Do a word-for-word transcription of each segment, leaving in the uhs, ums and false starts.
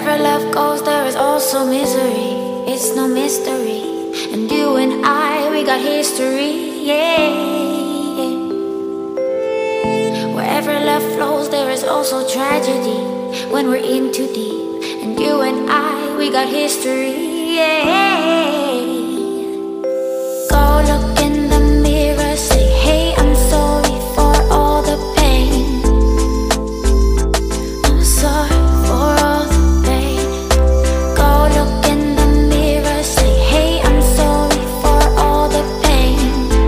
Wherever love goes, there is also misery. It's no mystery. And you and I, we got history, yeah. Wherever love flows, there is also tragedy when we're in too deep. And you and I, we got history, yeah. Go look in the mirror, say, hey, I'm sorry for all the pain. I'm sorry for all the pain. Go look in the mirror, say, hey, I'm sorry for all the pain.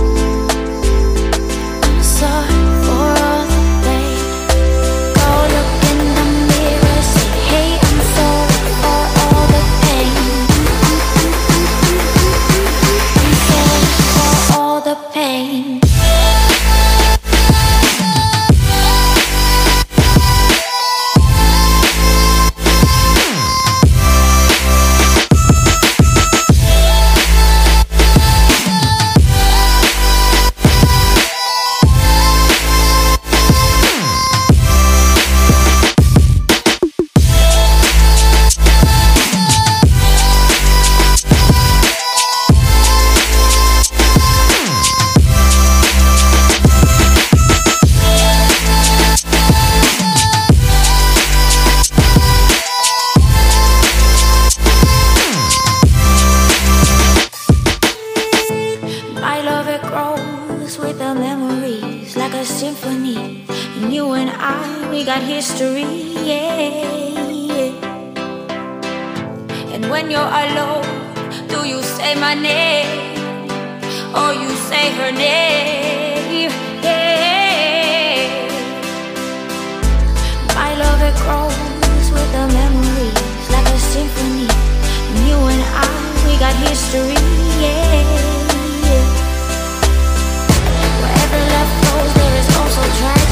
I'm sorry for all the pain. Go look in the mirror, say, hey, I'm sorry for all the pain. I'm sorry for all the pain. My love, it grows with the memories like a symphony. And you and I, we got history, yeah. And when you're alone, do you say my name or you say her name? Yeah. My love, it grows with the memories like a symphony. And you and I, we got history, yeah. Wherever love goes, there is also tragedy.